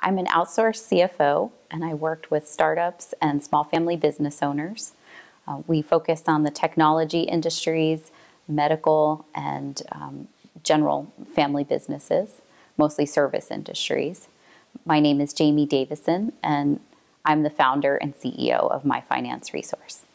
I'm an outsourced CFO, and I worked with startups and small family business owners. We focus on the technology industries, medical, and general family businesses, mostly service industries. My name is Jaime Davison, and I'm the founder and CEO of My Finance Resource.